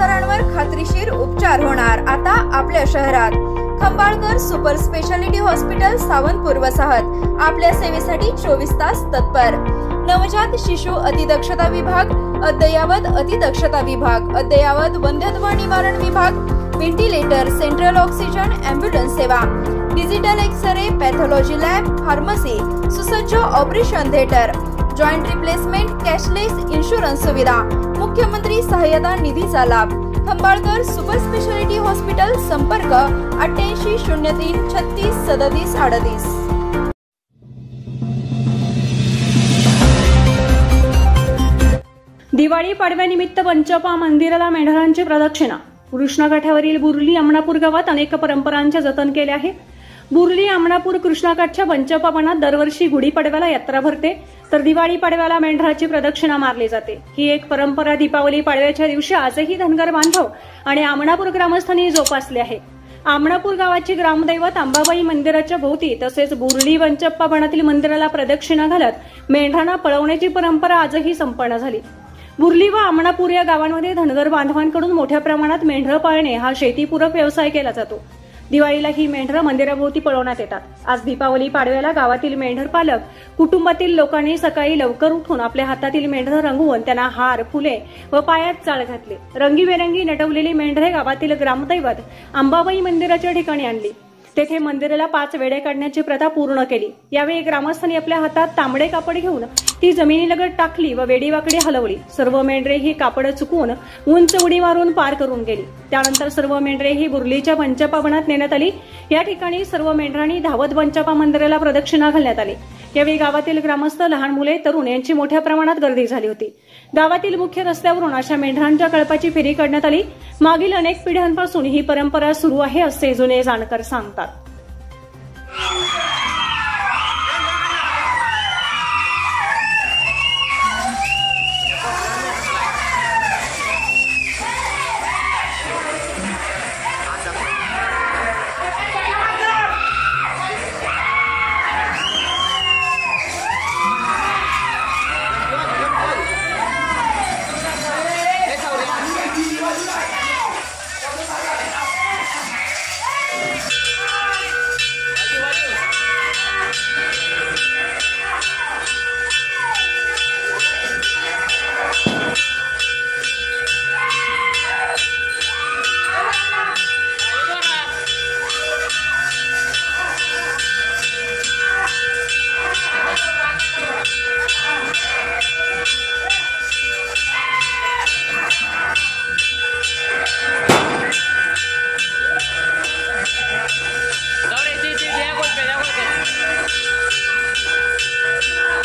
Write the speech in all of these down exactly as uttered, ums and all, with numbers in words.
आजारांवर खात्रीशीर उपचार होणार आता आपल्या शहरात। Khambalkar super speciality hospital Sawantpur वसाहत आपल्या सेवेसाठी चोवीस तास तत्पर। नवजात शिशु अतिदक्षता विभाग, अद्ययावत अतिदक्षता विभाग, अद्ययावत वंध्यत्व निवारण विभाग, व्हेंटिलेटर, सेंट्रल ऑक्सिजन, एम्ब्युलन्स सेवा, digital x-ray, pathology lab, pharmacy, सुसज्ज operation theatre, joint replacement, cashless insurance सुविधा, मुख्यमंत्री सहायता निधीचा लाभ। खंबाळकर सुपर स्पेशालिटी हॉस्पिटल, संपर्क अठ्ठ्याऐंशी शून्य तीन छत्तीस सदतीस अडतीस। दिवाळी पाडव्यानिमित्त पंचपा मंदिराला मेंढरांची प्रदक्षिणा। कृष्णाकाठावरील बुर्ली आमणापूर गावात अनेक परंपरांचे जतन केले आहे। बुर्ली आमणापूर कृष्णाकाठच्या पंचपा वनात दरवर्षी गुढीपाडव्याला यात्रा भरते, तर दिवाळी पाडव्याला मेंढराची प्रदक्षिणा मारली जाते। ही एक परंपरा दीपावली पाडव्याच्या दिवशी आजही धनगर बांधव आणि आमणापूर ग्रामस्थांनी जोपासली आहे। आमणापूर गावाची ग्रामदैवत अंबाबाई मंदिराच्या भोवती तसेच बुर्ली पंचप्पा वनातील मंदिराला प्रदक्षिणा घालत मेंढरांना पळवण्याची परंपरा आजही संपन्न झाली। बुर्ली व आमणापूर या गावांमध्ये धनगर बांधवांकडून मोठ्या प्रमाणात मेंढरं पाळणे हा शेतीपूरक व्यवसाय केला जातो। दिवाळीला ही मेंढरं मंदिराभोवती पळवण्यात येतात। आज दीपावली पाडव्याला गावातील मेंढर पालक कुटुंबातील लोकांनी सकाळी लवकर उठून आपल्या हातातील मेंढरं रंगवून त्यांना हार, फुले व पायात चाळ घातले। रंगीबेरंगी नटवलेली मेंढरे गावातील ग्रामदैवत अंबाबाई मंदिराच्या ठिकाणी आणली। तेथे मंदिराला पाच वेढे काढण्याची प्रथा पूर्ण केली। यावेळी ग्रामस्थांनी आपल्या हातात तांबडे कापड घेऊन ती जमिनीलगत टाकली व वेडीवाकडी हलवली। सर्व मेंढरे ही कापड चुकवून उंच उडी मारून पार करून गेली। त्यानंतर सर्व मेंढरे ही बुर्लीच्या पंचपा वनात नेण्यात आली। या ठिकाणी सर्व मेंढरांनी धावत पंचपा मंदिराला प्रदक्षिणा घालण्यात आली। यावेळी गावातील ग्रामस्थ, लहान मुले, तरुण यांची मोठ्या प्रमाणात गर्दी झाली होती। गावातील मुख्य रस्त्यावरून अशा मेंढरांच्या कळपाची फेरी काढण्यात आली। मागील अनेक पिढ्यांपासून ही परंपरा सुरू आहे असे जुने जाणकार सांगतात।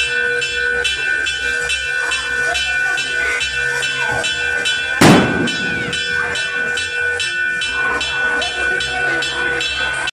you